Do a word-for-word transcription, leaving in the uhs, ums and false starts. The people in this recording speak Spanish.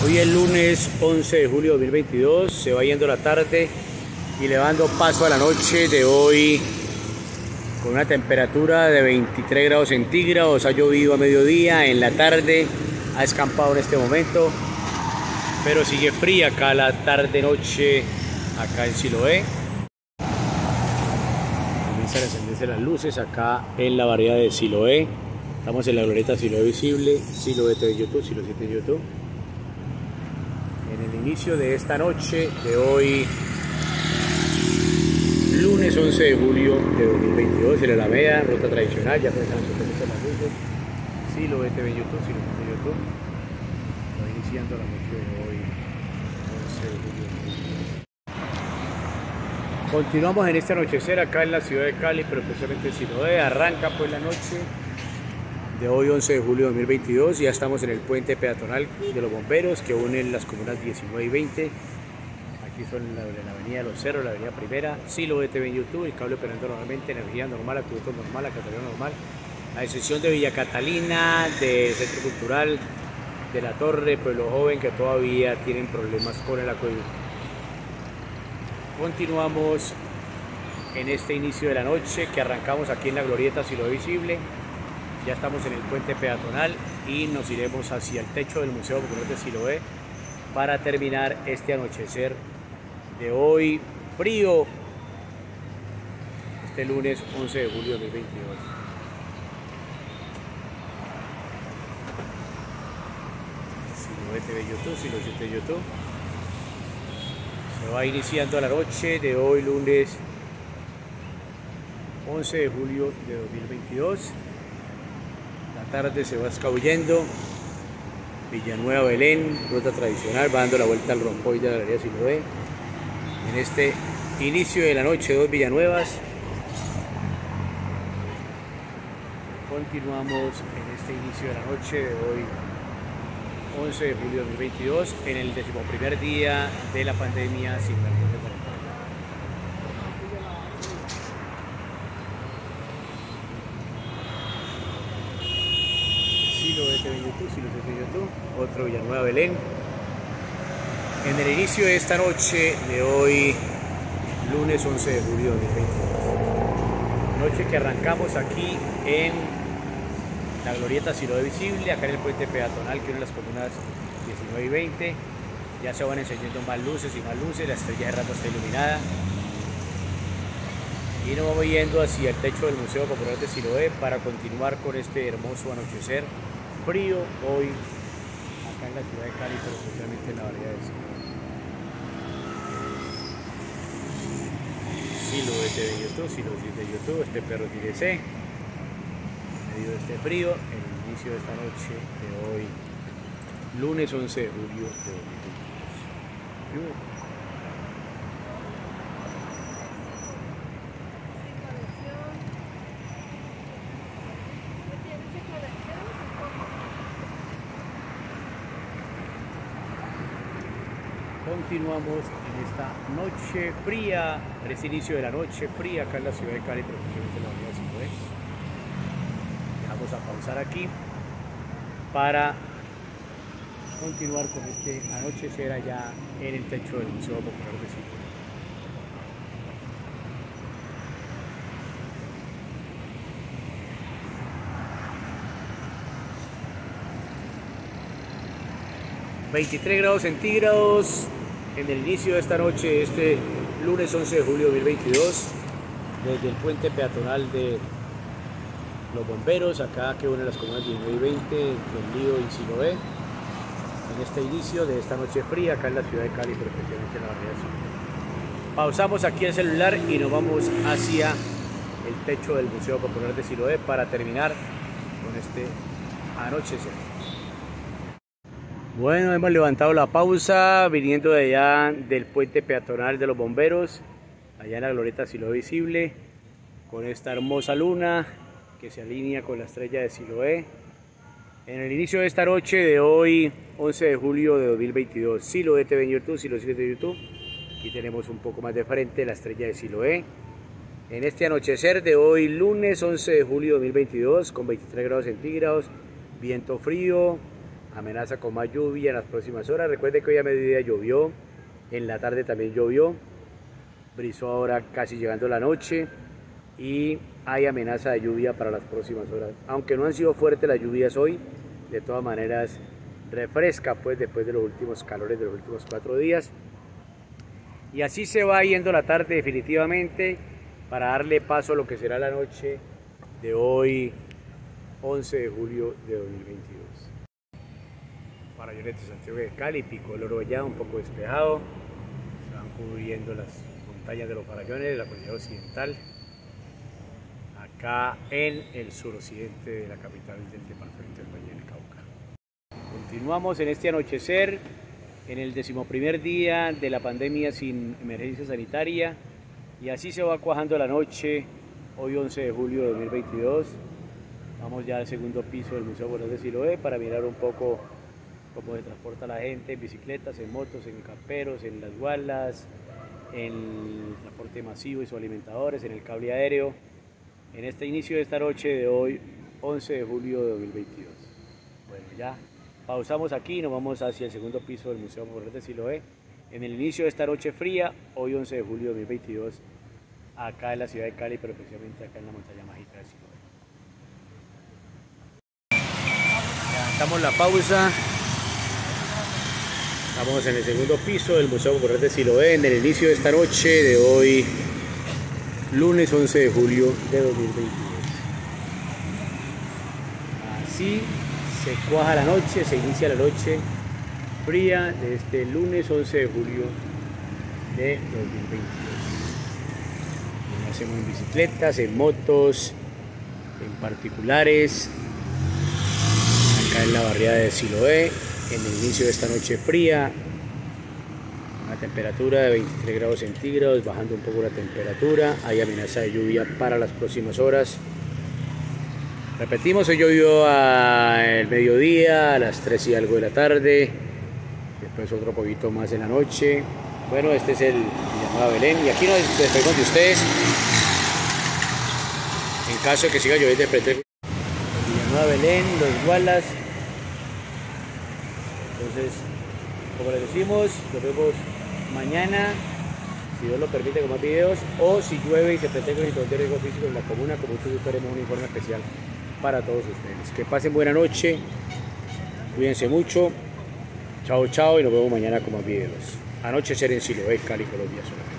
Hoy es lunes once de julio de dos mil veintidós, se va yendo la tarde y le va dando paso a la noche de hoy con una temperatura de veintitrés grados centígrados. Ha llovido a mediodía, en la tarde ha escampado en este momento, pero sigue fría acá la tarde-noche acá en Siloé. Comienzan a encenderse las luces acá en la barriada de Siloé. Estamos en la glorieta Siloé Visible, Siloé T V en YouTube, Siloé siete en YouTube. En el inicio de esta noche de hoy, lunes once de julio de dos mil veintidós, en la Alameda, ruta tradicional, ya comienzan a encenderse las luces. Siloé T V en YouTube, Siloé siete en YouTube. Está iniciando la noche de hoy, once de julio. Continuamos en este anochecer acá en la ciudad de Cali, pero especialmente en Siloé. Arranca pues la noche de hoy once de julio de dos mil veintidós. Ya estamos en el puente peatonal de los bomberos que unen las comunas diecinueve y veinte. Aquí son la, la avenida de los Cerros, la avenida Primera, Siloé T V en YouTube, el cable operando normalmente, energía normal, acueducto normal, acatarina normal, a excepción de Villa Catalina, del Centro Cultural, de la Torre, Pueblo Joven, que todavía tienen problemas con el acueducto. Continuamos en este inicio de la noche que arrancamos aquí en la glorieta Siloé Visible. Ya estamos en el puente peatonal y nos iremos hacia el techo del Museo Popular de Siloé para terminar este anochecer de hoy frío, este lunes once de julio de dos mil veintidós. Siloé T V YouTube, Siloé siete en YouTube. Se va iniciando la noche de hoy lunes once de julio de dos mil veintidós. La tarde se va escabullendo. Villanueva Belén, ruta tradicional, va dando la vuelta al rompoy de la galería Siloé. En este inicio de la noche, dos Villanuevas. Continuamos en este inicio de la noche de hoy, once de julio de dos mil veintidós, en el decimoprimer día de la pandemia sin alcohol de cuarentena. Siloé T V en YouTube, Siloé siete en YouTube, otro Villanueva Belén. En el inicio de esta noche de hoy, lunes once de julio de dos mil veintidós. Noche que arrancamos aquí en la glorieta Siloé Visible, acá en el puente peatonal que une las comunas diecinueve y veinte. Ya se van encendiendo más luces y más luces, la estrella de rato está iluminada. Y nos vamos yendo hacia el techo del Museo Popular de Siloé para continuar con este hermoso anochecer frío hoy acá en la ciudad de Cali, pero especialmente en la barriada de Siloé. Siloé T V en YouTube, Siloé siete en YouTube, este perro tiene C. En medio de este frío, en el inicio de esta noche de hoy, lunes once de julio de dos mil veintidós. Continuamos en esta noche fría, en este inicio de la noche fría acá en la ciudad de Cali, pero especialmente en la avenida Siloé. Vamos a pausar aquí para continuar con este anochecer allá en el techo del Museo Popular de Siloé. veintitrés grados centígrados en el inicio de esta noche, este lunes once de julio de dos mil veintidós, desde el puente peatonal de los bomberos, acá que une las comunas diecinueve y veinte, entre Lío y Siloé, en este inicio de esta noche fría acá en la ciudad de Cali, pero especialmente en la barriada de Siloé. Pausamos aquí el celular y nos vamos hacia el techo del Museo Popular de Siloé para terminar con este anochecer. Bueno, hemos levantado la pausa viniendo de allá del puente peatonal de los bomberos, allá en la glorieta Siloé Visible, con esta hermosa luna que se alinea con la estrella de Siloé. En el inicio de esta noche de hoy, once de julio de dos mil veintidós, Siloé T V en YouTube, Siloé siete en YouTube. Aquí tenemos un poco más de frente la estrella de Siloé. En este anochecer de hoy, lunes once de julio de dos mil veintidós, con veintitrés grados centígrados, viento frío, amenaza con más lluvia en las próximas horas. Recuerde que hoy a mediodía llovió, en la tarde también llovió, brizó ahora casi llegando la noche y hay amenaza de lluvia para las próximas horas. Aunque no han sido fuertes las lluvias hoy, de todas maneras refresca pues después de los últimos calores de los últimos cuatro días. Y así se va yendo la tarde definitivamente para darle paso a lo que será la noche de hoy, once de julio de dos mil veintidós. Farallones de Santiago de Cali, Pico del Oro ya un poco despejado, se van cubriendo las montañas de los Farallones, la cordillera occidental, acá en el suroccidente de la capital del departamento del Valle del Cauca. Continuamos en este anochecer, en el decimoprimer día de la pandemia sin emergencia sanitaria, y así se va cuajando la noche, hoy once de julio de dos mil veintidós. Vamos ya al segundo piso del Museo Borrás de Siloé para mirar un poco cómo se transporta la gente en bicicletas, en motos, en camperos, en las gualas, en el transporte masivo y sus alimentadores, en el cable aéreo, en este inicio de esta noche de hoy, once de julio de dos mil veintidós. Bueno, ya pausamos aquí y nos vamos hacia el segundo piso del Museo Borrás de Siloé, en el inicio de esta noche fría, hoy once de julio de dos mil veintidós, acá en la ciudad de Cali, pero especialmente acá en la montaña mágica de Siloé. Levantamos la pausa. Estamos en el segundo piso del Museo Borrás de Siloé, en el inicio de esta noche de hoy, lunes once de julio de dos mil veintidós. Así se cuaja la noche, se inicia la noche fría de este lunes once de julio de dos mil veintidós. Lo hacemos en bicicletas, en motos, en particulares, acá en la barriada de Siloé, en el inicio de esta noche fría, una temperatura de veintitrés grados centígrados, bajando un poco la temperatura, hay amenaza de lluvia para las próximas horas. Repetimos, hoy llovió al mediodía, a las tres y algo de la tarde, después otro poquito más en la noche. Bueno, este es el Villanueva Belén y aquí nos despedimos de ustedes, en caso de que siga lloviendo de frente. Villanueva Belén, Los Gualas. Entonces, como les decimos, nos vemos mañana, si Dios lo permite, con más videos, o si llueve y se pretende encontrar riesgo físico en la comuna, como nosotros esperemos un informe especial para todos ustedes. Que pasen buena noche, cuídense mucho, chao chao y nos vemos mañana con más videos. Anochecer en Siloé, Cali, Colombia.